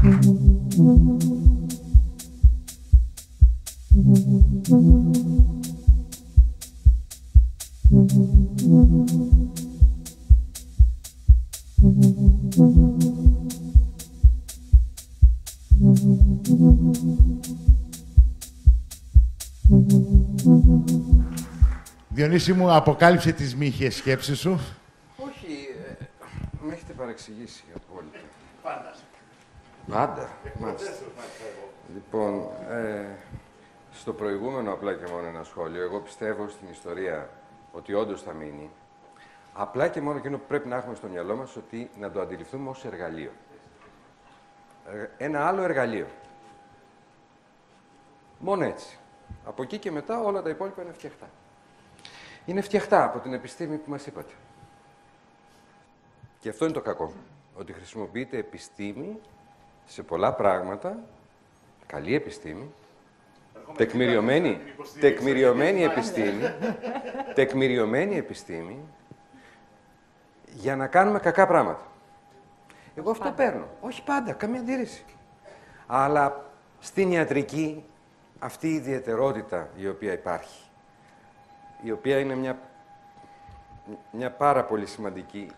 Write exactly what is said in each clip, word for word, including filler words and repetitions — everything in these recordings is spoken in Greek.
Διονύση μου, αποκάλυψε τις μύχιες σκέψεις σου. Όχι, ε, με έχετε παρεξηγήσει απόλυτα. Πάντα. Πάντα, μάλιστα. Λοιπόν, ε, στο προηγούμενο απλά και μόνο ένα σχόλιο. Εγώ πιστεύω στην ιστορία ότι όντως θα μείνει. Απλά και μόνο εκείνο που πρέπει να έχουμε στο μυαλό μας ότι να το αντιληφθούμε ως εργαλείο. Ένα άλλο εργαλείο. Μόνο έτσι. Από εκεί και μετά όλα τα υπόλοιπα είναι φτιαχτά. Είναι φτιαχτά από την επιστήμη που μας είπατε. Και αυτό είναι το κακό. Ότι χρησιμοποιείται επιστήμη σε πολλά πράγματα, καλή επιστήμη, τεκμηριωμένη, τεκμηριωμένη επιστήμη, τεκμηριωμένη επιστήμη, για να κάνουμε κακά πράγματα. Εγώ αυτό παίρνω. Όχι πάντα, καμία αντίρρηση. Αλλά στην ιατρική, αυτή η ιδιαιτερότητα η οποία υπάρχει, η οποία είναι μια, μια πάρα πολύ σημαντική...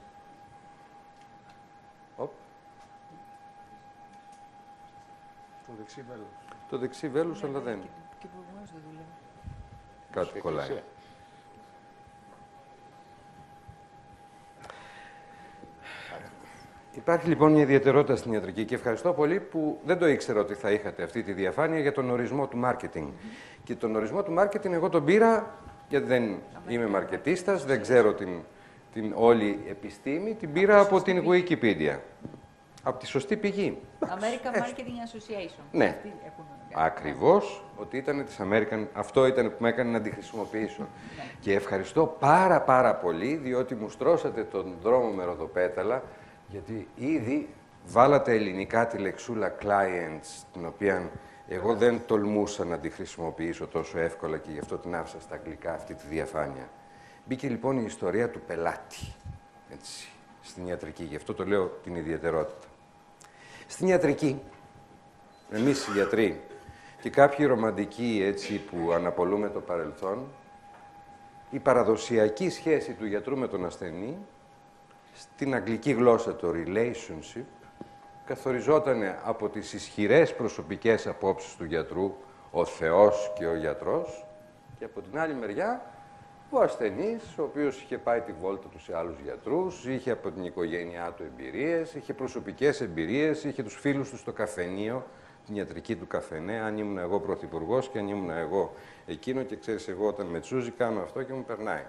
Οπ. Το δεξί βέλος. Το δεξί βέλος, αλλά δεν. Και προηγουμένως δεν δουλεύει. Κάτι κολλάει. Υπάρχει λοιπόν μια ιδιαιτερότητα στην ιατρική και ευχαριστώ πολύ που δεν το ήξερα ότι θα είχατε αυτή τη διαφάνεια για τον ορισμό του μάρκετινγκ. Mm-hmm. Και τον ορισμό του μάρκετινγκ εγώ τον πήρα, γιατί δεν είμαι μαρκετίστας, δεν ξέρω την, την όλη επιστήμη, την πήρα από, από την Wikipedia. Από τη σωστή πηγή. American Marketing Association. Ναι. Ακριβώς, ότι ήταν της American, αυτό ήταν που με έκανε να τη χρησιμοποιήσω. Ναι. Και ευχαριστώ πάρα πάρα πολύ, διότι μου στρώσατε τον δρόμο με ροδοπέταλα, γιατί ήδη βάλατε ελληνικά τη λεξούλα clients, την οποία εγώ δεν τολμούσα να τη χρησιμοποιήσω τόσο εύκολα και γι' αυτό την άφησα στα αγγλικά αυτή τη διαφάνεια. Μπήκε λοιπόν η ιστορία του πελάτη, έτσι, στην ιατρική, γι' αυτό το λέω την ιδιαιτερότητα. Στην ιατρική, εμείς οι γιατροί και κάποιοι ρομαντικοί έτσι που αναπολούμε το παρελθόν, η παραδοσιακή σχέση του γιατρού με τον ασθενή, στην αγγλική γλώσσα το relationship, καθοριζόταν από τις ισχυρές προσωπικές απόψεις του γιατρού, ο Θεός και ο γιατρός, και από την άλλη μεριά ο ασθενής, ο οποίος είχε πάει τη βόλτα του σε άλλους γιατρούς, είχε από την οικογένειά του εμπειρίες, είχε προσωπικές εμπειρίες, είχε τους φίλους του στο καφενείο, την ιατρική του καφενέ, αν ήμουν εγώ πρωθυπουργός και αν ήμουν εγώ εκείνο και ξέρεις εγώ όταν με τσούζει κάνω αυτό και μου περνάει.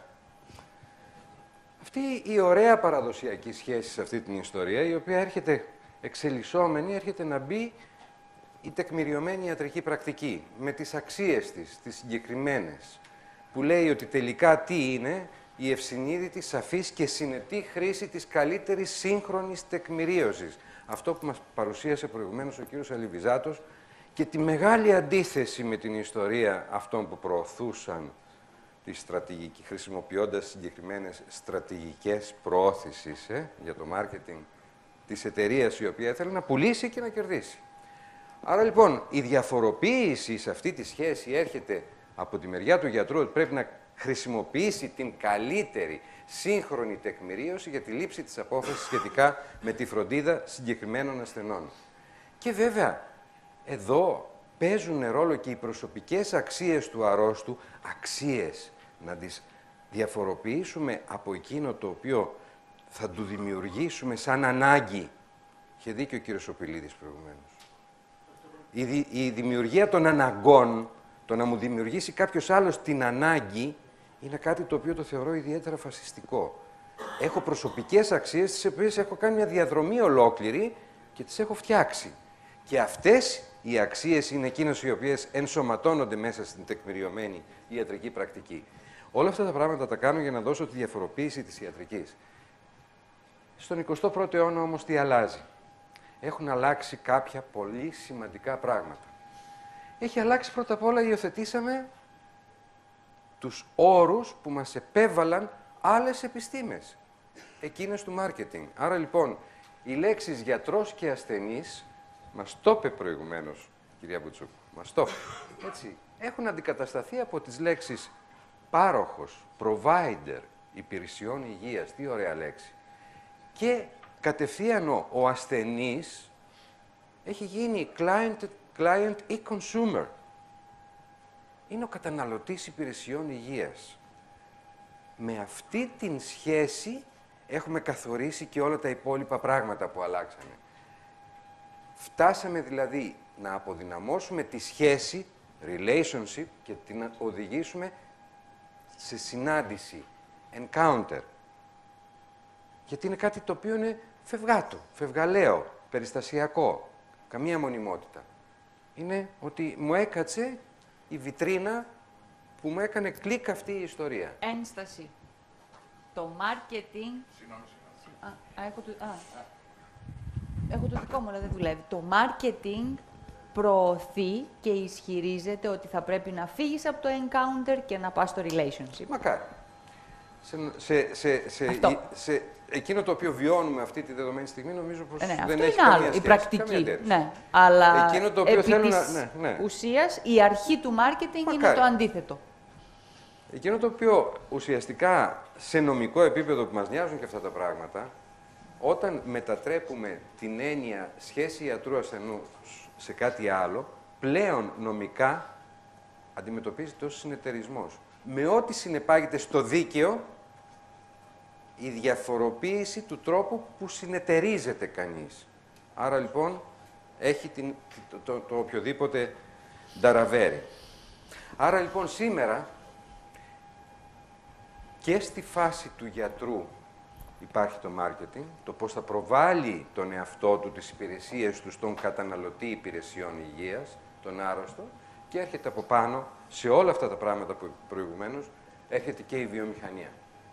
Αυτή η ωραία παραδοσιακή σχέση σε αυτή την ιστορία, η οποία έρχεται εξελισσόμενη, έρχεται να μπει η τεκμηριωμένη ιατρική πρακτική, με τις αξίες της, τις συγκεκριμένες, που λέει ότι τελικά τι είναι η ευσυνείδητη, σαφής και συνετή χρήση της καλύτερης σύγχρονης τεκμηρίωσης. Αυτό που μας παρουσίασε προηγουμένως ο κύριος Αλιβιζάτος και τη μεγάλη αντίθεση με την ιστορία αυτών που προωθούσαν τη στρατηγική, χρησιμοποιώντας συγκεκριμένες στρατηγικές προώθησης ε, για το μάρκετινγκ της εταιρείας η οποία ήθελε να πουλήσει και να κερδίσει. Άρα λοιπόν η διαφοροποίηση σε αυτή τη σχέση έρχεται από τη μεριά του γιατρού ότι πρέπει να χρησιμοποιήσει την καλύτερη σύγχρονη τεκμηρίωση για τη λήψη της απόφασης σχετικά με τη φροντίδα συγκεκριμένων ασθενών. Και βέβαια, εδώ παίζουν ρόλο και οι προσωπικές αξίες του αρρώστου, αξίες να τις διαφοροποιήσουμε από εκείνο το οποίο θα του δημιουργήσουμε σαν ανάγκη. Είχε δίκιο ο κύριος Οπηλίδης προηγουμένως. Η, δη, η δημιουργία των αναγκών, το να μου δημιουργήσει κάποιος άλλος την ανάγκη, είναι κάτι το οποίο το θεωρώ ιδιαίτερα φασιστικό. Έχω προσωπικές αξίες, τις οποίες έχω κάνει μια διαδρομή ολόκληρη και τις έχω φτιάξει. Και αυτές οι αξίες είναι εκείνες οι οποίες ενσωματώνονται μέσα στην τεκμηριωμένη ιατρική πρακτική. Όλα αυτά τα πράγματα τα κάνω για να δώσω τη διαφοροποίηση της ιατρικής. Στον εικοστό πρώτο αιώνα όμως τι αλλάζει. Έχουν αλλάξει κάποια πολύ σημαντικά πράγματα. Έχει αλλάξει πρώτα απ' όλα, υιοθετήσαμε τους όρους που μας επέβαλαν άλλες επιστήμες, εκείνες του μάρκετινγκ. Άρα λοιπόν, οι λέξεις γιατρός και ασθενής μας το είπε προηγουμένως, κυρία Μπουτσούκ, μας το είπε. Έτσι, έχουν αντικατασταθεί από τις λέξεις πάροχος, provider, υπηρεσιών υγείας, τι ωραία λέξη. Και κατευθείαν ο, ο ασθενής έχει γίνει client, client ή consumer. Είναι ο καταναλωτής υπηρεσιών υγείας. Με αυτή την σχέση έχουμε καθορίσει και όλα τα υπόλοιπα πράγματα που αλλάξανε. Φτάσαμε δηλαδή να αποδυναμώσουμε τη σχέση, relationship, και την οδηγήσουμε σε συνάντηση, encounter. Γιατί είναι κάτι το οποίο είναι φευγάτο, φευγαλαίο, περιστασιακό, καμία μονιμότητα. Είναι ότι μου έκατσε η βιτρίνα που μου έκανε κλικ αυτή η ιστορία. Ένσταση. Το marketing... Συγγνώμη, Α, α, έχω, το... α. έχω το δικό μου, αλλά δεν δουλεύει. Το marketing προωθεί και ισχυρίζεται ότι θα πρέπει να φύγεις από το encounter και να πας στο relationship. Μακάρι. Σε, σε, σε, σε, Αυτό. σε εκείνο το οποίο βιώνουμε αυτή τη δεδομένη στιγμή, νομίζω πως Ε, ναι, δεν αυτό έχει είναι άλλο, καμία η σχέση. πρακτική. Καμία αντίρρηση. Ναι. Αλλά Εκείνο το οποίο επί θέλω της να- ναι, ναι. ουσίας, η αρχή του marketing είναι Μακάρι. το αντίθετο. Εκείνο το οποίο ουσιαστικά σε νομικό επίπεδο που μας νοιάζουν και αυτά τα πράγματα, όταν μετατρέπουμε την έννοια σχέση ιατρού-ασθενούς σε κάτι άλλο, πλέον νομικά αντιμετωπίζεται ως συνεταιρισμός. Με ό,τι συνεπάγεται στο δίκαιο η διαφοροποίηση του τρόπου που συνεταιρίζεται κανείς. Άρα λοιπόν έχει την, το, το, το οποιοδήποτε νταραβέρι. Άρα λοιπόν σήμερα και στη φάση του γιατρού υπάρχει το marketing, το πώς θα προβάλλει τον εαυτό του, τις υπηρεσίες του στον καταναλωτή υπηρεσιών υγείας, τον άρρωστο, και έρχεται από πάνω σε όλα αυτά τα πράγματα που προηγουμένως, έρχεται και η βιομηχανία.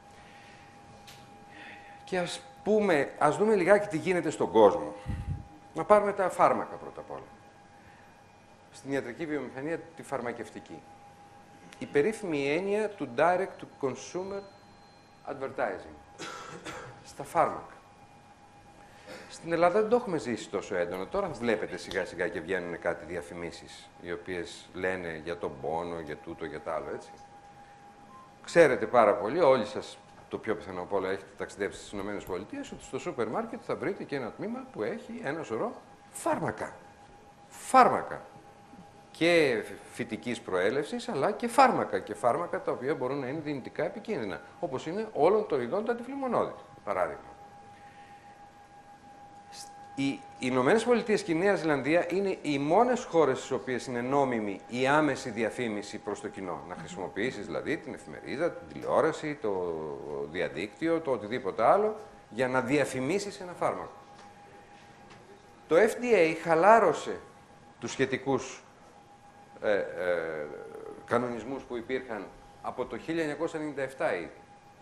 Και ας πούμε, ας δούμε λιγάκι τι γίνεται στον κόσμο. Να πάρουμε τα φάρμακα πρώτα απ' όλα. Στην ιατρική βιομηχανία, τη φαρμακευτική. Η περίφημη έννοια του direct to consumer advertising. Στα φάρμακα. Στην Ελλάδα δεν το έχουμε ζήσει τόσο έντονο. Τώρα βλέπετε σιγά σιγά και βγαίνουν κάτι διαφημίσεις, οι οποίες λένε για τον πόνο, για τούτο, για το άλλο, έτσι. Ξέρετε πάρα πολύ, όλοι σας, το πιο πιθανό από όλα, έχετε ταξιδέψει στις ΗΠΑ, ότι στο σούπερ μάρκετ θα βρείτε και ένα τμήμα που έχει ένα σωρό φάρμακα. Φάρμακα. Και φυτικής προέλευσης, αλλά και φάρμακα. Και φάρμακα τα οποία μπορούν να είναι δυνητικά επικίνδυνα. Όπως είναι όλων των ειδών τα αντιφλιμμονώδη, παράδειγμα. Οι Ηνωμένες Πολιτείες και η Νέα Ζηλανδία είναι οι μόνες χώρες στις οποίες είναι νόμιμη η άμεση διαφήμιση προς το κοινό. Να χρησιμοποιήσεις δηλαδή την εφημερίδα, την τηλεόραση, το διαδίκτυο, το οτιδήποτε άλλο, για να διαφημίσεις ένα φάρμακο. Το Φ Ντι Έι χαλάρωσε τους σχετικούς ε, ε, κανονισμούς που υπήρχαν από το χίλια εννιακόσια ενενήντα επτά ήδη.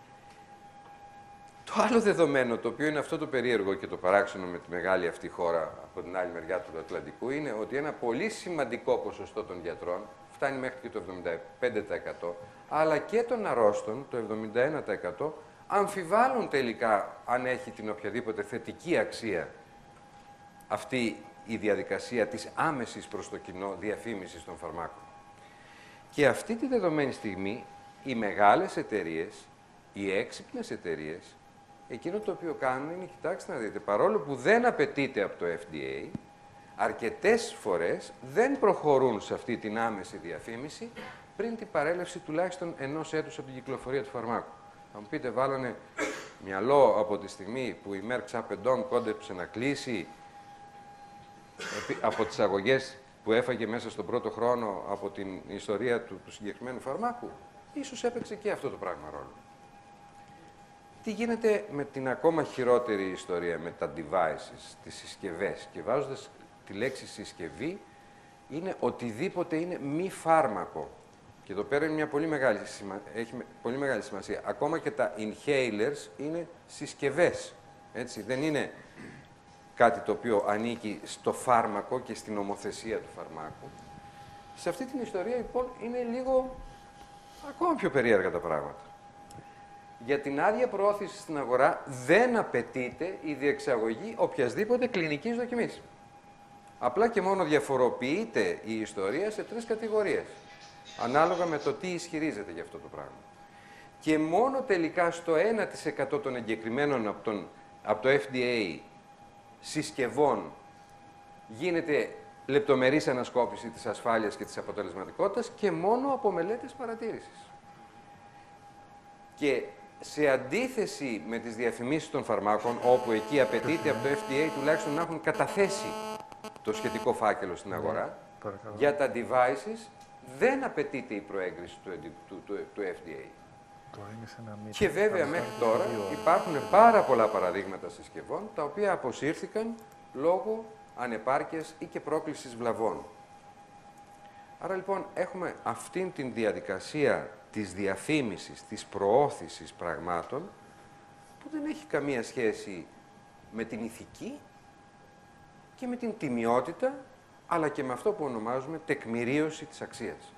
Το άλλο δεδομένο, το οποίο είναι αυτό το περίεργο και το παράξενο με τη μεγάλη αυτή χώρα από την άλλη μεριά του Ατλαντικού, είναι ότι ένα πολύ σημαντικό ποσοστό των γιατρών, φτάνει μέχρι και το εβδομήντα πέντε τοις εκατό, αλλά και των αρρώστων, το εβδομήντα ένα τοις εκατό, αμφιβάλλουν τελικά αν έχει την οποιαδήποτε θετική αξία αυτή η διαδικασία της άμεσης προς το κοινό διαφήμισης των φαρμάκων. Και αυτή τη δεδομένη στιγμή, οι μεγάλες εταιρείες, οι έξυπνες εταιρείες, εκείνο το οποίο κάνουν είναι, κοιτάξτε να δείτε, παρόλο που δεν απαιτείται από το Φ Ντι Έι, αρκετές φορές δεν προχωρούν σε αυτή την άμεση διαφήμιση πριν την παρέλευση τουλάχιστον ενός έτους από την κυκλοφορία του φαρμάκου. Θα μου πείτε, βάλανε μυαλό από τη στιγμή που η Merck Chapendon κόντεψε να κλείσει από τις αγωγές που έφαγε μέσα στον πρώτο χρόνο από την ιστορία του, του συγκεκριμένου φαρμάκου. Ίσως έπαιξε και αυτό το πράγμα ρόλο. Τι γίνεται με την ακόμα χειρότερη ιστορία, με τα devices, τις συσκευές. Και βάζοντας τη λέξη συσκευή, είναι οτιδήποτε είναι μη φάρμακο. Και εδώ πέρα είναι μια πολύ μεγάλη σημα... έχει πολύ μεγάλη σημασία. Ακόμα και τα inhalers είναι συσκευές. Έτσι, δεν είναι κάτι το οποίο ανήκει στο φάρμακο και στην ομοθεσία του φαρμάκου. Σε αυτή την ιστορία, λοιπόν, είναι λίγο ακόμα πιο περίεργα τα πράγματα. Για την άδεια προώθηση στην αγορά δεν απαιτείται η διεξαγωγή οποιασδήποτε κλινικής δοκιμής. Απλά και μόνο διαφοροποιείται η ιστορία σε τρεις κατηγορίες, ανάλογα με το τι ισχυρίζεται για αυτό το πράγμα. Και μόνο τελικά στο ένα τοις εκατό των εγκεκριμένων από, τον, από το Εφ Ντι Έι συσκευών γίνεται λεπτομερής ανασκόπηση της ασφάλειας και της αποτελεσματικότητας και μόνο από μελέτες παρατήρησης. Και σε αντίθεση με τις διαφημίσεις των φαρμάκων, όπου εκεί απαιτείται από το Εφ Ντι Έι τουλάχιστον να έχουν καταθέσει το σχετικό φάκελο στην αγορά, Παρακαλώ. για τα devices δεν απαιτείται η προέγκριση του, του, του, του Εφ Ντι Έι. Και βέβαια μέχρι τώρα υπάρχουν πάρα πολλά παραδείγματα συσκευών τα οποία αποσύρθηκαν λόγω ανεπάρκειας ή και πρόκλησης βλαβών. Άρα λοιπόν έχουμε αυτήν την διαδικασία της διαφήμισης, της προώθησης πραγμάτων που δεν έχει καμία σχέση με την ηθική και με την τιμιότητα, αλλά και με αυτό που ονομάζουμε τεκμηρίωση της αξίας.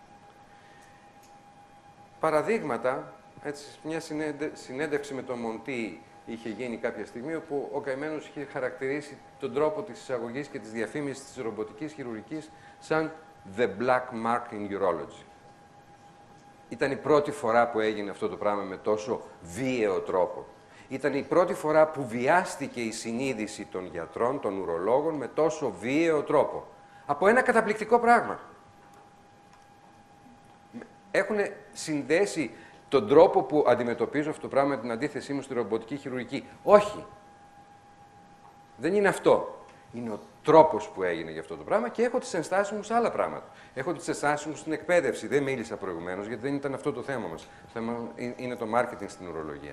Παραδείγματα, έτσι, μια συνέντε, συνέντευξη με τον Μοντί είχε γίνει κάποια στιγμή, όπου ο καημένος είχε χαρακτηρίσει τον τρόπο της εισαγωγής και της διαφήμισης της ρομποτικής χειρουργικής σαν «the black mark in urology». Ήταν η πρώτη φορά που έγινε αυτό το πράγμα με τόσο βίαιο τρόπο. Ήταν η πρώτη φορά που βιάστηκε η συνείδηση των γιατρών, των ουρολόγων, με τόσο βίαιο τρόπο. Από ένα καταπληκτικό πράγμα. Έχουν συνδέσει τον τρόπο που αντιμετωπίζω αυτό το πράγμα με την αντίθεσή μου στη ρομποτική χειρουργική. Όχι. Δεν είναι αυτό. Είναι ο τρόπος που έγινε για αυτό το πράγμα και έχω τις ενστάσεις μου σε άλλα πράγματα. Έχω τις ενστάσεις μου στην εκπαίδευση. Δεν μίλησα προηγουμένως, γιατί δεν ήταν αυτό το θέμα μας. Το θέμα είναι το marketing στην ουρολογία.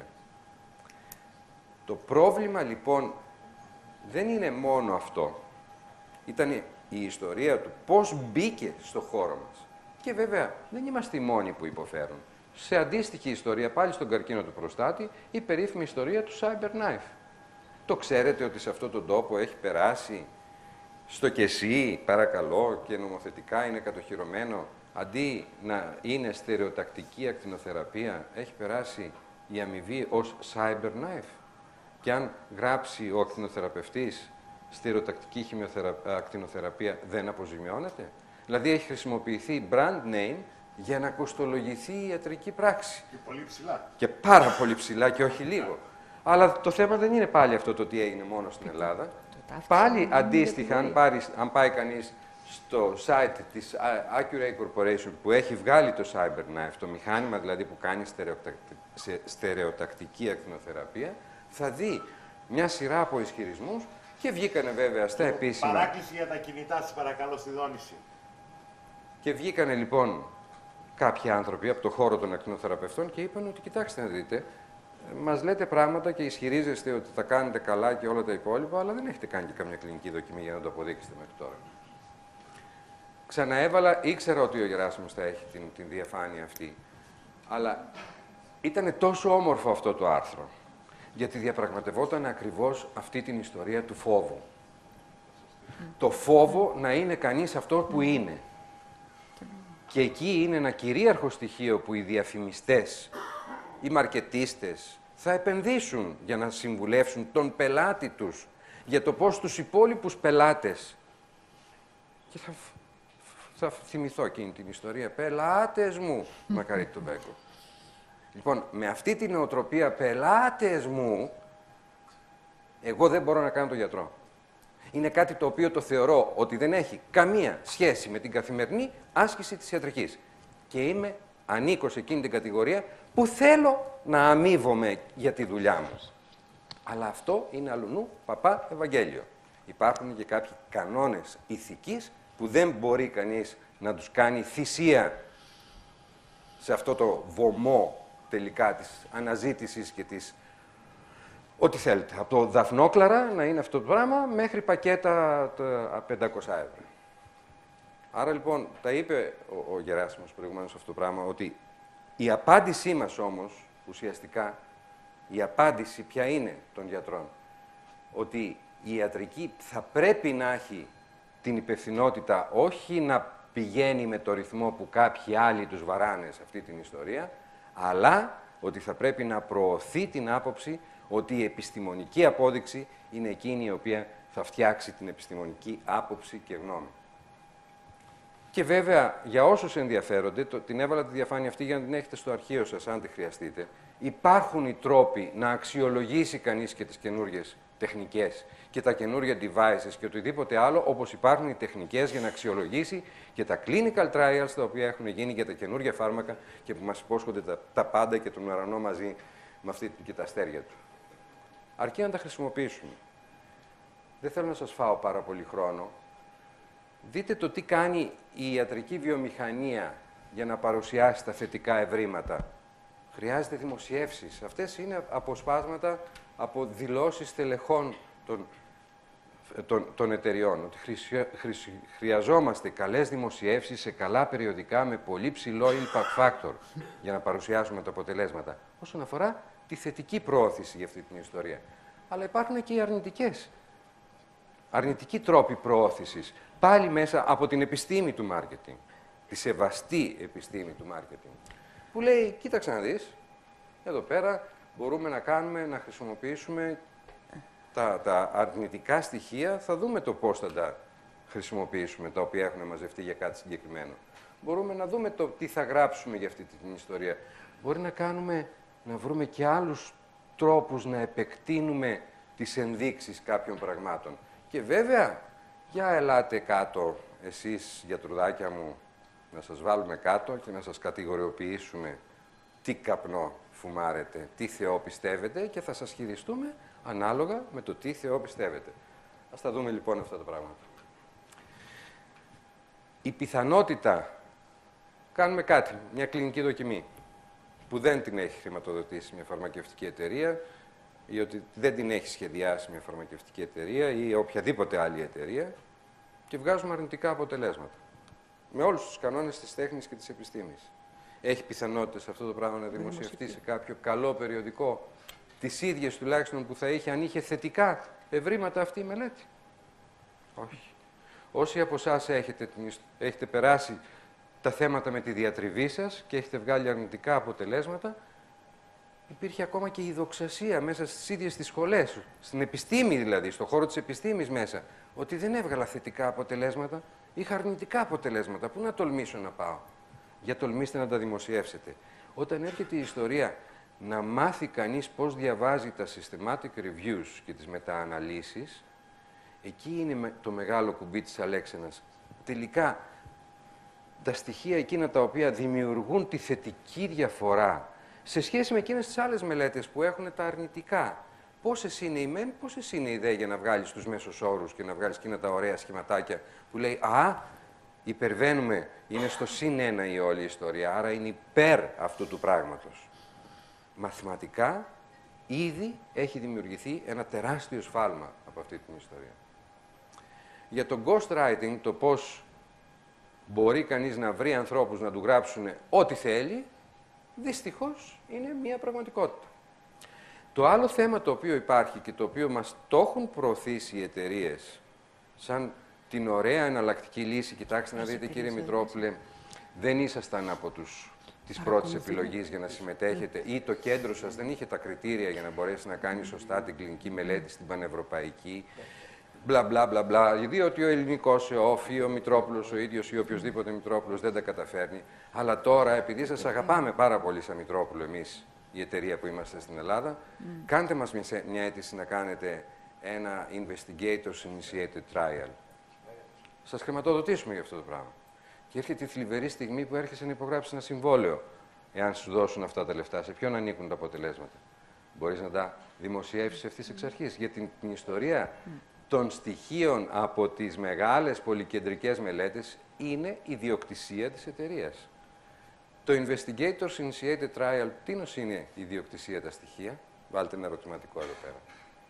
Το πρόβλημα, λοιπόν, δεν είναι μόνο αυτό. Ήταν η ιστορία του πώς μπήκε στο χώρο μας. Και βέβαια, δεν είμαστε οι μόνοι που υποφέρουν. Σε αντίστοιχη ιστορία, πάλι στον καρκίνο του προστάτη, η περίφημη ιστορία του CyberKnife. Το ξέρετε ότι σε αυτόν τον τόπο έχει περάσει στο ΚΕΣΥ, παρακαλώ, και νομοθετικά είναι κατοχυρωμένο, αντί να είναι στερεοτακτική ακτινοθεραπεία, έχει περάσει η αμοιβή ως CyberKnife. Και αν γράψει ο ακτινοθεραπευτής στερεοτακτική χημειοθερα... ακτινοθεραπεία, δεν αποζημιώνεται. Δηλαδή έχει χρησιμοποιηθεί brand name για να κοστολογηθεί η ιατρική πράξη. Και πολύ ψηλά. Και πάρα πολύ ψηλά και όχι λίγο. Αλλά το θέμα δεν είναι πάλι αυτό το τι έγινε μόνο στην Ελλάδα. Πάλι αντίστοιχα, αν, πάρεις, αν πάει κανείς στο site της Accuray Corporation που έχει βγάλει το CyberKnife, το μηχάνημα δηλαδή που κάνει στερεοτακτική ακτινοθεραπεία, θα δει μια σειρά από ισχυρισμούς και βγήκανε βέβαια στα επίσημα. Παράκληση για τα κινητά σας, παρακαλώ, στη δόνηση. Και βγήκανε λοιπόν κάποιοι άνθρωποι από το χώρο των ακτινοθεραπευτών και είπαν ότι κοιτάξτε να δείτε, μας λέτε πράγματα και ισχυρίζεστε ότι τα κάνετε καλά και όλα τα υπόλοιπα, αλλά δεν έχετε κάνει και καμιά κλινική δοκιμή για να το αποδείξετε μέχρι τώρα. Ξαναέβαλα, ήξερα ότι ο Γεράσιμος θα έχει την, την διαφάνεια αυτή, αλλά ήταν τόσο όμορφο αυτό το άρθρο, γιατί διαπραγματευόταν ακριβώς αυτή την ιστορία του φόβου. Mm. Το φόβο να είναι κανείς αυτό που είναι. Και εκεί είναι ένα κυρίαρχο στοιχείο που οι διαφημιστές, οι μαρκετίστες θα επενδύσουν για να συμβουλεύσουν τον πελάτη τους για το πώς τους υπόλοιπους πελάτες. Και θα, θα θυμηθώ εκείνη την ιστορία. Πελάτες μου, μακαρίτη τον Μπέκο. Λοιπόν, με αυτή την νοοτροπία, πελάτες μου, εγώ δεν μπορώ να κάνω τον γιατρό. Είναι κάτι το οποίο το θεωρώ ότι δεν έχει καμία σχέση με την καθημερινή άσκηση της ιατρικής. Και είμαι, ανήκω σε εκείνη την κατηγορία που θέλω να αμείβομαι για τη δουλειά μου. Αλλά αυτό είναι αλλουνού παπά Ευαγγέλιο. Υπάρχουν και κάποιοι κανόνες ηθικής που δεν μπορεί κανείς να τους κάνει θυσία σε αυτό το βωμό τελικά της αναζήτησης και της ό,τι θέλετε. Από το δαφνόκλαρα να είναι αυτό το πράγμα μέχρι πακέτα πεντακόσια ευρώ. Άρα λοιπόν τα είπε ο, ο Γεράσιμος προηγουμένως αυτό το πράγμα, ότι η απάντησή μας όμως, ουσιαστικά, η απάντηση ποια είναι των γιατρών, ότι η ιατρική θα πρέπει να έχει την υπευθυνότητα όχι να πηγαίνει με το ρυθμό που κάποιοι άλλοι τους βαράνε σε αυτή την ιστορία, αλλά ότι θα πρέπει να προωθεί την άποψη ότι η επιστημονική απόδειξη είναι εκείνη η οποία θα φτιάξει την επιστημονική άποψη και γνώμη. Και βέβαια, για όσους ενδιαφέρονται, το, την έβαλα τη διαφάνεια αυτή για να την έχετε στο αρχείο σας, αν τη χρειαστείτε, υπάρχουν οι τρόποι να αξιολογήσει κανείς και τις καινούργιες τεχνικές και τα καινούργια devices και οτιδήποτε άλλο, όπως υπάρχουν οι τεχνικές για να αξιολογήσει και τα clinical trials τα οποία έχουν γίνει για τα καινούργια φάρμακα και που μας υπόσχονται τα, τα πάντα και τον ουρανό μαζί με αυτή και τα αστέρια του. Αρκεί να τα χρησιμοποιήσουμε. Δεν θέλω να σας φάω πάρα πολύ χρόνο. Δείτε το τι κάνει η ιατρική βιομηχανία για να παρουσιάσει τα θετικά ευρήματα. Χρειάζεται δημοσιεύσεις. Αυτές είναι αποσπάσματα από δηλώσεις τελεχών των, των, των εταιριών. Ότι χρησια, χρησι, χρειαζόμαστε καλές δημοσιεύσεις σε καλά περιοδικά με πολύ ψηλό impact factor για να παρουσιάσουμε τα αποτελέσματα. Όσον αφορά τη θετική προώθηση για αυτή την ιστορία. Αλλά υπάρχουν και οι αρνητικές. Αρνητικοί τρόποι προώθησης. Πάλι μέσα από την επιστήμη του μάρκετινγκ. Τη σεβαστή επιστήμη του μάρκετινγκ. Που λέει, κοίταξε να δεις, εδώ πέρα μπορούμε να κάνουμε, να χρησιμοποιήσουμε τα, τα αρνητικά στοιχεία, θα δούμε το πώς θα τα χρησιμοποιήσουμε, τα οποία έχουν μαζευτεί για κάτι συγκεκριμένο. Μπορούμε να δούμε το τι θα γράψουμε για αυτή την ιστορία. Μπορεί να κάνουμε, να βρούμε και άλλους τρόπους να επεκτείνουμε τις ενδείξεις κάποιων πραγμάτων. Και βέβαια, για ελάτε κάτω, εσείς γιατρουδάκια μου, να σας βάλουμε κάτω και να σας κατηγοριοποιήσουμε τι καπνό φουμάρετε, τι Θεό πιστεύετε και θα σας χειριστούμε ανάλογα με το τι Θεό πιστεύετε. Ας τα δούμε λοιπόν αυτά τα πράγματα. Η πιθανότητα, κάνουμε κάτι, μια κλινική δοκιμή, που δεν την έχει χρηματοδοτήσει μια φαρμακευτική εταιρεία ή ότι δεν την έχει σχεδιάσει μια φαρμακευτική εταιρεία ή οποιαδήποτε άλλη εταιρεία και βγάζουμε αρνητικά αποτελέσματα. Με όλους τους κανόνες της τέχνης και της επιστήμης. Έχει πιθανότητες αυτό το πράγμα να δημοσιευτεί σε κάποιο καλό περιοδικό, τις ίδιες τουλάχιστον που θα είχε αν είχε θετικά ευρήματα αυτή η μελέτη? Όχι. Όσοι από εσάς έχετε, έχετε περάσει τα θέματα με τη διατριβή σας και έχετε βγάλει αρνητικά αποτελέσματα, υπήρχε ακόμα και η δοξασία μέσα στις ίδιες τις σχολές, στην επιστήμη δηλαδή, στον χώρο της επιστήμης μέσα, ότι δεν έβγαλα θετικά αποτελέσματα, είχα αρνητικά αποτελέσματα. Πού να τολμήσω να πάω? Για τολμήστε να τα δημοσιεύσετε. Όταν έρχεται η ιστορία να μάθει κανείς πώς διαβάζει τα systematic reviews και τις μετααναλύσεις, εκεί είναι το μεγάλο κουμπί της Αλέξανας. Τελικά, τα στοιχεία εκείνα τα οποία δημιουργούν τη θετική διαφορά σε σχέση με εκείνες τις άλλες μελέτες που έχουν τα αρνητικά. Πόσες είναι οι μεν, πόσες είναι οι δε για να βγάλεις τους μέσους όρους και να βγάλεις εκείνα τα ωραία σχηματάκια που λέει «Α, υπερβαίνουμε, είναι στο συν ένα η όλη ιστορία, άρα είναι υπέρ αυτού του πράγματος». Μαθηματικά, ήδη έχει δημιουργηθεί ένα τεράστιο σφάλμα από αυτή την ιστορία. Για το ghostwriting, το πώς μπορεί κανείς να βρει ανθρώπους να του γράψουν ό,τι θέλει, δυστυχώς είναι μια πραγματικότητα. Το άλλο θέμα το οποίο υπάρχει και το οποίο μας το έχουν προωθήσει οι εταιρείες σαν την ωραία εναλλακτική λύση, κοιτάξτε να δείτε κύριε Μητρόπουλε, δεν ήσασταν από τους, τις πρώτες επιλογές για να συμμετέχετε ή το κέντρο σας δεν είχε τα κριτήρια για να μπορέσει να κάνει σωστά την κλινική μελέτη στην πανευρωπαϊκή, μπλα μπλα μπλα μπλα, διότι ο ελληνικός ΕΟΦ ή ο Μητρόπουλος ο ίδιος ή οποιοδήποτε Μητρόπουλος δεν τα καταφέρνει. Αλλά τώρα, επειδή σας αγαπάμε πάρα πολύ σαν Μητρόπουλο εμείς, η εταιρεία που είμαστε στην Ελλάδα, mm. κάντε μας μια αίτηση να κάνετε ένα Investigators Initiated Trial. Σας χρηματοδοτήσουμε για αυτό το πράγμα. Και έρχεται η θλιβερή στιγμή που έρχεσαι να υπογράψεις ένα συμβόλαιο, εάν σου δώσουν αυτά τα λεφτά. Σε ποιον ανήκουν τα αποτελέσματα? Μπορείς να τα δημοσιεύσεις ευθύς εξ αρχής. Για την, την ιστορία mm. των στοιχείων από τις μεγάλες πολυκεντρικές μελέτες είναι ιδιοκτησία της εταιρείας. Το Investigators Initiated Trial, τίνος είναι η ιδιοκτησία τα στοιχεία? Βάλτε ένα ερωτηματικό εδώ πέρα.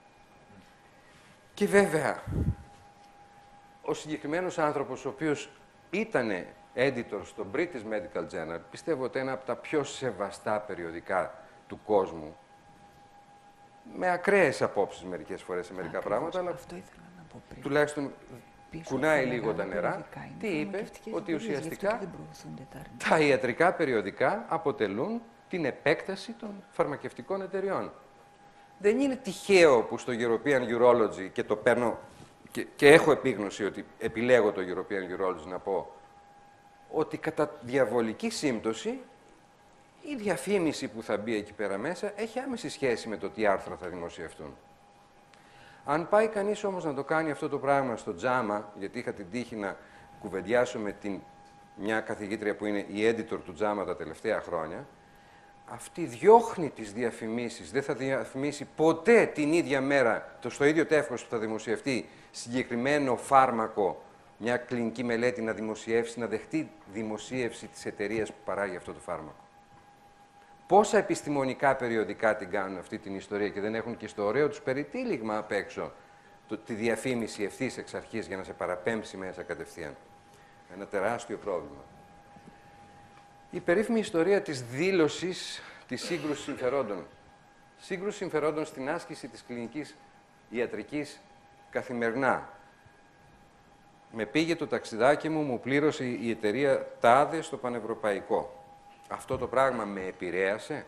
Και βέβαια, ο συγκεκριμένος άνθρωπος, ο οποίος ήταν editor στο British Medical Journal, πιστεύω ότι είναι από τα πιο σεβαστά περιοδικά του κόσμου, με ακραίες απόψεις μερικές φορές σε μερικά Ακριβώς, πράγματα, αλλά αυτό ήθελα να πω πριν. Τουλάχιστον κουνάει λίγο τα νερά. Τι είπε? Ότι ουσιαστικά τα ιατρικά περιοδικά αποτελούν την επέκταση των φαρμακευτικών εταιριών. Δεν είναι τυχαίο που στο European Urology, και το παίρνω και, και έχω επίγνωση ότι επιλέγω το European Urology να πω ότι κατά διαβολική σύμπτωση η διαφήμιση που θα μπει εκεί πέρα μέσα έχει άμεση σχέση με το τι άρθρα θα δημοσιευτούν. Αν πάει κανείς όμως να το κάνει αυτό το πράγμα στο τζάμα, γιατί είχα την τύχη να κουβεντιάσω με την, μια καθηγήτρια που είναι η editor του τζάμα τα τελευταία χρόνια, αυτή διώχνει τις διαφημίσεις, δεν θα διαφημίσει ποτέ την ίδια μέρα, το στο ίδιο τεύχος που θα δημοσιευτεί συγκεκριμένο φάρμακο, μια κλινική μελέτη να δημοσιεύσει, να δεχτεί δημοσίευση της εταιρείας που παράγει αυτό το φάρμακο. Πόσα επιστημονικά περιοδικά την κάνουν αυτή την ιστορία και δεν έχουν και στο ωραίο τους περιτύλιγμα απ' έξω το, τη διαφήμιση ευθύς εξ αρχής για να σε παραπέμψει μέσα κατευθείαν. Ένα τεράστιο πρόβλημα. Η περίφημη ιστορία της δήλωσης της σύγκρουσης συμφερόντων. Σύγκρουση συμφερόντων στην άσκηση της κλινικής ιατρικής καθημερινά. Με πήγε το ταξιδάκι μου, μου πλήρωσε η εταιρεία ΤΑΔΕ στο πανευρωπαϊκό. Αυτό το πράγμα με επηρέασε.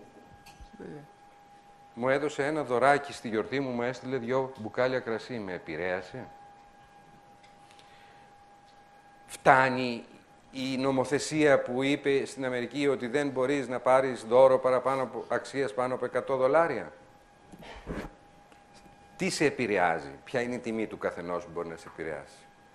Μου έδωσε ένα δωράκι στη γιορτή μου, μου έστειλε δυο μπουκάλια κρασί. Με επηρέασε. Φτάνει η νομοθεσία που είπε στην Αμερική ότι δεν μπορείς να πάρεις δώρο παραπάνω από, αξίας πάνω από εκατό δολάρια. Τι σε επηρεάζει, ποια είναι η τιμή του καθενός που μπορεί να σε επηρεάσει.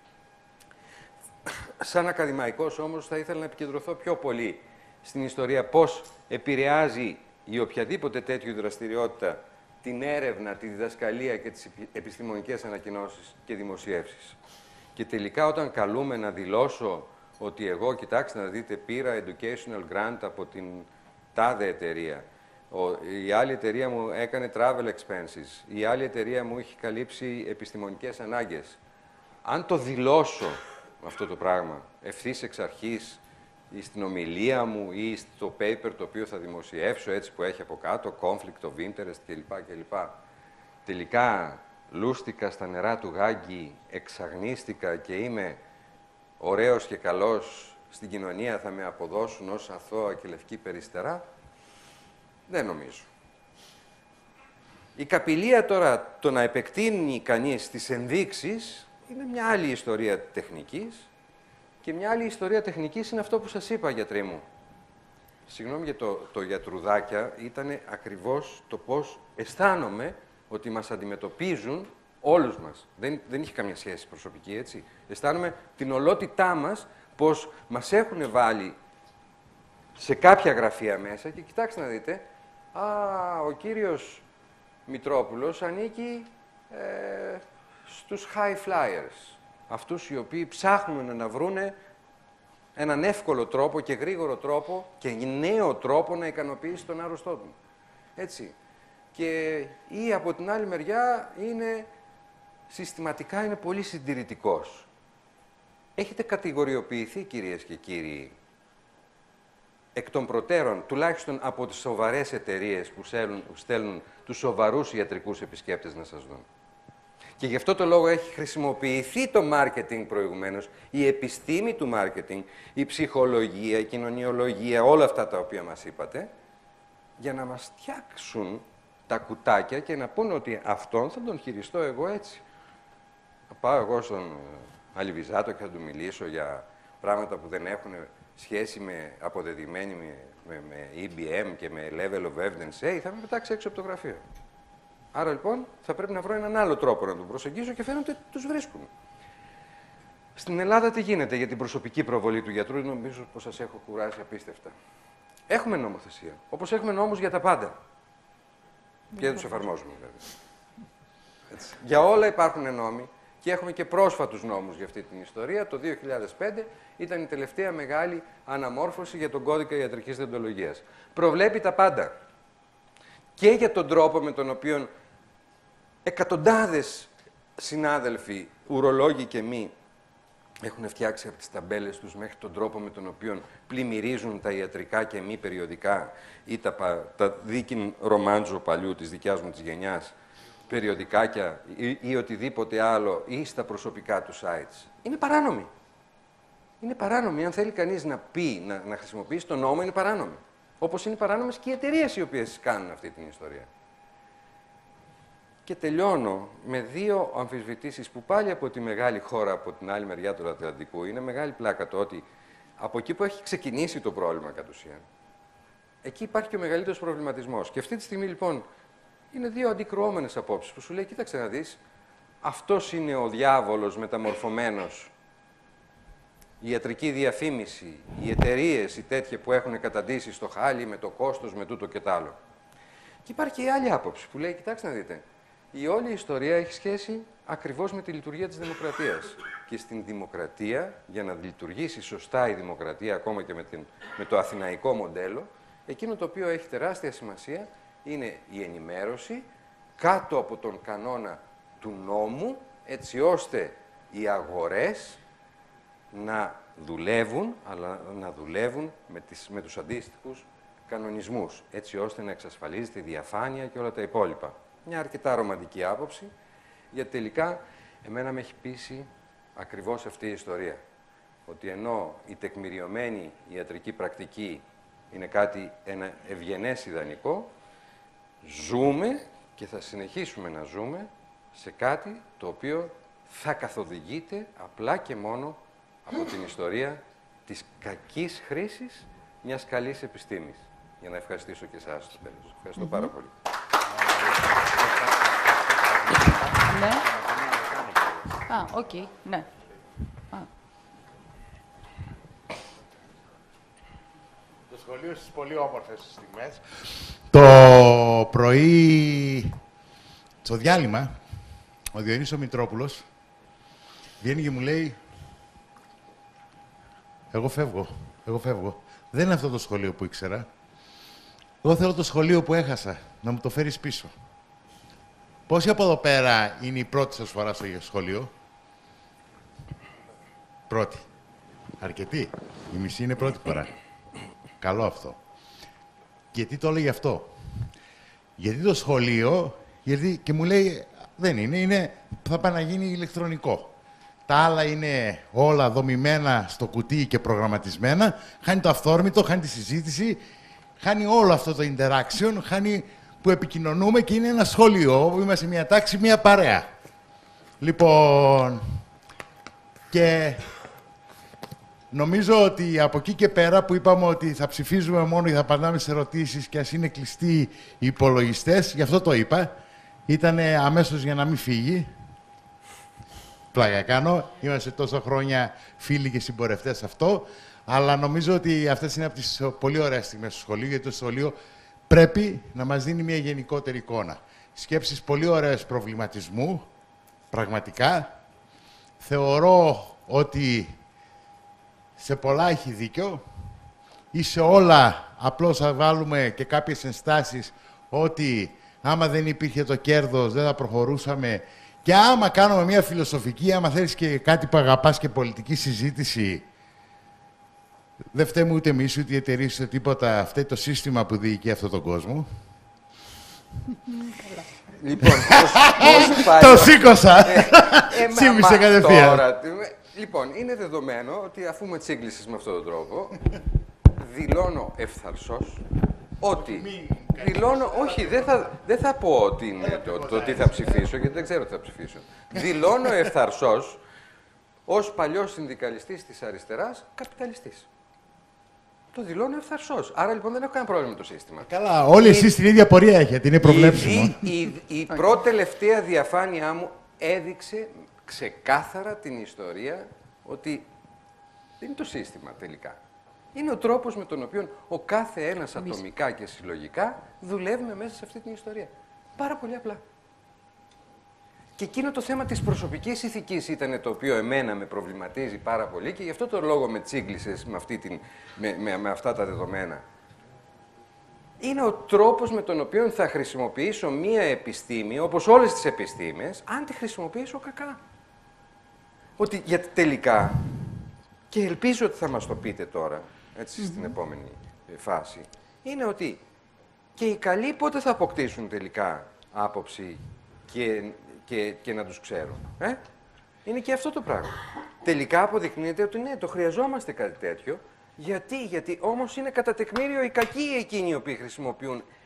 Σαν ακαδημαϊκός όμως θα ήθελα να επικεντρωθώ πιο πολύ στην ιστορία πώς επηρεάζει η οποιαδήποτε τέτοιου δραστηριότητα την έρευνα, τη διδασκαλία και τις επιστημονικές ανακοινώσεις και δημοσιεύσεις. Και τελικά όταν καλούμε να δηλώσω ότι εγώ, κοιτάξτε να δείτε, πήρα educational grant από την τάδε εταιρεία, η άλλη εταιρεία μου έκανε travel expenses, η άλλη εταιρεία μου έχει καλύψει επιστημονικές ανάγκες. Αν το δηλώσω αυτό το πράγμα ευθύς εξ αρχής ή στην ομιλία μου ή στο paper το οποίο θα δημοσιεύσω, έτσι που έχει από κάτω, conflict of interest κλπ. κλπ. Τελικά λούστηκα στα νερά του Γάγκη, εξαγνίστηκα και είμαι ωραίος και καλός στην κοινωνία, θα με αποδώσουν ως αθώα και λευκή περιστερά. Δεν νομίζω. Η καπηλεία τώρα, το να επεκτείνει κανείς τις ενδείξεις, είναι μια άλλη ιστορία τεχνικής και μια άλλη ιστορία τεχνικής είναι αυτό που σας είπα, γιατροί μου. Συγγνώμη για το, το γιατρουδάκια, ήταν ακριβώς το πώς αισθάνομαι ότι μας αντιμετωπίζουν όλους μας. Δεν, δεν είχε καμία σχέση προσωπική, έτσι. Αισθάνομαι την ολότητά μας πως μας έχουν βάλει σε κάποια γραφεία μέσα και κοιτάξτε να δείτε, α, ο κύριος Μητρόπουλος ανήκει ε, στους high flyers. Αυτούς οι οποίοι ψάχνουν να βρούνε έναν εύκολο τρόπο και γρήγορο τρόπο και νέο τρόπο να ικανοποιήσει τον άρρωστό του. Έτσι. Και ή από την άλλη μεριά είναι συστηματικά είναι πολύ συντηρητικός. Έχετε κατηγοριοποιηθεί, κυρίες και κύριοι, εκ των προτέρων, τουλάχιστον από τις σοβαρές εταιρείες που στέλνουν, που στέλνουν τους σοβαρούς ιατρικούς επισκέπτες να σας δουν. Και γι' αυτό το λόγο έχει χρησιμοποιηθεί το marketing προηγουμένως, η επιστήμη του marketing, η ψυχολογία, η κοινωνιολογία, όλα αυτά τα οποία μας είπατε, για να μας φτιάξουν τα κουτάκια και να πούνε ότι αυτόν θα τον χειριστώ εγώ έτσι. Θα πάω εγώ στον Αλιβιζάτο και θα του μιλήσω για πράγματα που δεν έχουν σχέση με αποδεδειμένη με, με, με ι μπι εμ και με level of evidence A, θα με πετάξει έξω από το γραφείο. Άρα λοιπόν θα πρέπει να βρω έναν άλλο τρόπο να τον προσεγγίσω και φαίνονται τους βρίσκουν. Στην Ελλάδα τι γίνεται για την προσωπική προβολή του γιατρού, νομίζω πως σας έχω κουράσει απίστευτα. Έχουμε νομοθεσία, όπως έχουμε νόμους για τα πάντα. Και δεν τους εφαρμόζουμε βέβαια. Έτσι. Για όλα υπάρχουν νόμοι και έχουμε και πρόσφατους νόμους για αυτή την ιστορία. Το δύο χιλιάδες πέντε ήταν η τελευταία μεγάλη αναμόρφωση για τον κώδικα ιατρικής δεοντολογίας. Προβλέπει τα πάντα. Και για τον τρόπο με τον οποίο εκατοντάδες συνάδελφοι, ουρολόγοι και μη, έχουν φτιάξει από τις ταμπέλες τους μέχρι τον τρόπο με τον οποίο πλημμυρίζουν τα ιατρικά και μη περιοδικά ή τα, τα δίκην ρομάντζο παλιού της δικιάς μου της γενιάς, περιοδικάκια ή, ή οτιδήποτε άλλο ή στα προσωπικά του sites. Είναι παράνομη. Είναι παράνομη. Αν θέλει κανείς να πει, να, να χρησιμοποιήσει τον νόμο, είναι παράνομη. Όπως είναι παράνομες και οι εταιρείες οι οποίες κάνουν αυτή την ιστορία. Και τελειώνω με δύο αμφισβητήσεις που πάλι από τη μεγάλη χώρα, από την άλλη μεριά του Ατλαντικού, είναι μεγάλη πλάκα το ότι από εκεί που έχει ξεκινήσει το πρόβλημα κατ' ουσίαν, εκεί υπάρχει και ο μεγαλύτερος προβληματισμός. Και αυτή τη στιγμή, λοιπόν, είναι δύο αντικρουόμενες απόψεις που σου λέει, κοίταξε να δεις, αυτός είναι ο διάβολος μεταμορφωμένος. Η ιατρική διαφήμιση, οι εταιρείες, οι τέτοια που έχουν καταντήσει στο χάλι με το κόστος, με τούτο και τ' άλλο. Και υπάρχει και η άλλη άποψη που λέει, κοιτάξτε να δείτε, η όλη ιστορία έχει σχέση ακριβώς με τη λειτουργία της δημοκρατίας. Και στην δημοκρατία, για να λειτουργήσει σωστά η δημοκρατία, ακόμα και με, την, με το αθηναϊκό μοντέλο, εκείνο το οποίο έχει τεράστια σημασία είναι η ενημέρωση κάτω από τον κανόνα του νόμου, έτσι ώστε οι αγορές να δουλεύουν, αλλά να δουλεύουν με, τις, με τους αντίστοιχους κανονισμούς, έτσι ώστε να εξασφαλίζεται η διαφάνεια και όλα τα υπόλοιπα. Μια αρκετά ρομαντική άποψη, γιατί τελικά εμένα με έχει πείσει ακριβώς αυτή η ιστορία. Ότι ενώ η τεκμηριωμένη ιατρική πρακτική είναι κάτι, ένα ευγενές ιδανικό, ζούμε και θα συνεχίσουμε να ζούμε σε κάτι το οποίο θα καθοδηγείται απλά και μόνο από την ιστορία της κακής χρήσης μιας καλής επιστήμης. Για να ευχαριστήσω και εσάς στο τέλος. Ευχαριστώ mm-hmm. πάρα πολύ. Ναι. Α, οκ, okay. ναι. Α. Το σχολείο στις πολύ όμορφες στιγμές. Το πρωί, στο διάλειμμα, ο Διονύσης Μητρόπουλος βγαίνει και μου λέει εγώ φεύγω, εγώ φεύγω. Δεν είναι αυτό το σχολείο που ήξερα. Εγώ θέλω το σχολείο που έχασα, να μου το φέρεις πίσω. Πόσοι από εδώ πέρα είναι η πρώτη σας φορά στο σχολείο? Πρώτη. Αρκετή. Η μισή είναι πρώτη φορά. Καλό αυτό. Γιατί το έλεγε αυτό? Γιατί το σχολείο, γιατί και μου λέει, δεν είναι, είναι, θα πάει να γίνει ηλεκτρονικό. Τα άλλα είναι όλα δομημένα στο κουτί και προγραμματισμένα. Χάνει το αυθόρμητο, χάνει τη συζήτηση, χάνει όλο αυτό το interaction, χάνει που επικοινωνούμε και είναι ένα σχολείο όπου είμαστε μια τάξη, μια παρέα. Λοιπόν, και νομίζω ότι από εκεί και πέρα που είπαμε ότι θα ψηφίζουμε μόνο ή θα απαντάμε σε ερωτήσεις και ας είναι κλειστοί οι υπολογιστές, γι' αυτό το είπα, ήταν αμέσως για να μην φύγει. Πλάκα κάνω, είμαστε τόσα χρόνια φίλοι και συμπορευτές αυτό, αλλά νομίζω ότι αυτές είναι από τις πολύ ωραίες στιγμές του σχολείου, γιατί το σχολείο πρέπει να μας δίνει μια γενικότερη εικόνα. Σκέψεις πολύ ωραίες προβληματισμού, πραγματικά. Θεωρώ ότι σε πολλά έχει δίκιο ή σε όλα απλώς θα βάλουμε και κάποιες ενστάσεις ότι άμα δεν υπήρχε το κέρδος δεν θα προχωρούσαμε και άμα κάνουμε μια φιλοσοφική, άμα θέλεις και κάτι που αγαπάς και πολιτική συζήτηση, δεν φταίμε ούτε εμείς ούτε οι εταιρείες ούτε τίποτα, φταίει το σύστημα που διοικεί αυτόν τον κόσμο. Λοιπόν, πώς πάει... Το σήκωσα! Τσίμησε κατευθείαν. Λοιπόν, είναι δεδομένο ότι αφού με τσίγκλισες με αυτόν τον τρόπο, δηλώνω ευθαρσώς ότι... Δηλώνω, όχι, δεν θα, δεν θα πω ότι είναι το, το τι θα ψηφίσω, γιατί δεν ξέρω τι θα ψηφίσω. Δηλώνω ευθαρσώς, ως παλιός συνδικαλιστής της αριστεράς, καπιταλιστής. Το δηλώνω ευθαρσώς. Άρα λοιπόν δεν έχω κανένα πρόβλημα με το σύστημα. Καλά, όλοι εσείς την ίδια πορεία έχετε, είναι προβλέψιμο. Η, η, η πρώτη-τελευταία διαφάνειά μου έδειξε ξεκάθαρα την ιστορία ότι δεν είναι το σύστημα τελικά. Είναι ο τρόπος με τον οποίο ο κάθε ένας ατομικά και συλλογικά δουλεύουμε μέσα σε αυτή την ιστορία. Πάρα πολύ απλά. Και εκείνο το θέμα της προσωπικής ηθικής ήταν το οποίο εμένα με προβληματίζει πάρα πολύ και γι' αυτό το λόγο με τσίγκλισες με, αυτή την, με, με, με αυτά τα δεδομένα. Είναι ο τρόπος με τον οποίο θα χρησιμοποιήσω μία επιστήμη, όπως όλες τις επιστήμες, αν τη χρησιμοποιήσω κακά. Ότι γιατί τελικά, και ελπίζω ότι θα μας το πείτε τώρα, έτσι, mm-hmm. στην επόμενη φάση, είναι ότι και οι καλοί πότε θα αποκτήσουν τελικά άποψη και, και, και να τους ξέρουν. Ε? Είναι και αυτό το πράγμα. Τελικά αποδεικνύεται ότι ναι, το χρειαζόμαστε κάτι τέτοιο. Γιατί, γιατί όμως είναι κατά τεκμήριο οι κακοί εκείνοι οι οποίοι χρησιμοποιούν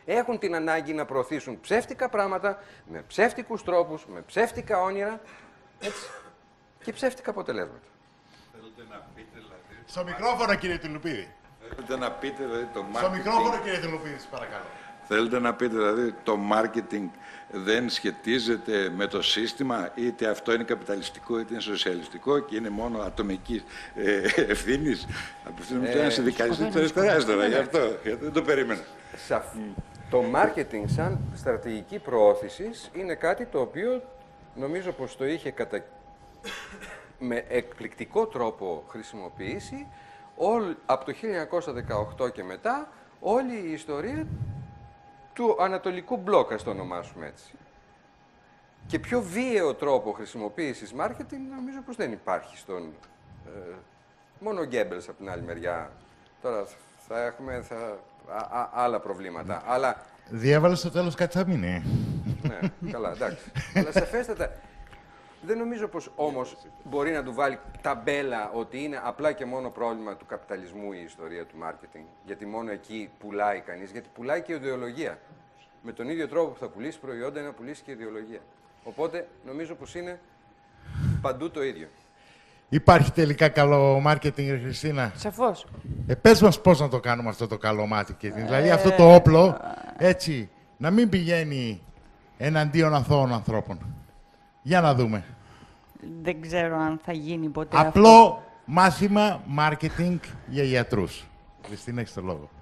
έχουν την ανάγκη να προωθήσουν ψεύτικα πράγματα, με ψεύτικους τρόπους, με ψεύτικα όνειρα, έτσι, και ψεύτικα αποτελέσματα. Θέλετε να πείτε, δηλαδή... Στο μικρόφωνο, κύριε Τουλουπίδη. Θέλετε να πείτε, δηλαδή, το marketing... Στο μικρόφωνο, κύριε Τουλουπίδη, σας παρακαλώ. Θέλετε να πείτε, δηλαδή, το marketing δεν σχετίζεται με το σύστημα, είτε αυτό είναι καπιταλιστικό, είτε είναι σοσιαλιστικό και είναι μόνο ατομική ε, ευθύνη. Απευθύνομαι σε ένα συνδικαλιστή τη αριστερά τώρα, γι' αυτό, γιατί δεν το περίμενα. Σαφ... Το marketing σαν στρατηγική προώθησης είναι κάτι το οποίο νομίζω πως το είχε κατα... με εκπληκτικό τρόπο χρησιμοποιήσει όλ... από το χίλια εννιακόσια δεκαοκτώ και μετά όλη η ιστορία του Ανατολικού Μπλοκ, ας το ονομάσουμε έτσι. Και πιο βίαιο τρόπο χρησιμοποίησης marketing νομίζω πως δεν υπάρχει στον... Ε, μόνο ο Γκέμπελς από την άλλη μεριά. Τώρα θα έχουμε θα, α, α, άλλα προβλήματα. Αλλά... Διέβαλε στο τέλος κάτι θα μείνει. Ναι, καλά, εντάξει. Αλλά σαφέστατα, δεν νομίζω πως όμως μπορεί να του βάλει ταμπέλα ότι είναι απλά και μόνο πρόβλημα του καπιταλισμού η ιστορία του marketing. Γιατί μόνο εκεί πουλάει κανείς, γιατί πουλάει και ιδεολογία. Με τον ίδιο τρόπο που θα πουλήσει προϊόντα είναι να πουλήσει και ιδεολογία. Οπότε νομίζω πως είναι παντού το ίδιο. Υπάρχει τελικά καλό marketing, Χριστίνα? Σαφώς. Ε, πες μας πώς να το κάνουμε αυτό το καλό marketing. Δηλαδή αυτό το όπλο, έτσι, να μην πηγαίνει εναντίον αθώων ανθρώπων. Για να δούμε. Δεν ξέρω αν θα γίνει ποτέ Απλό αυτό. μάθημα marketing για γιατρούς. Χριστίνα, έχεις το λόγο.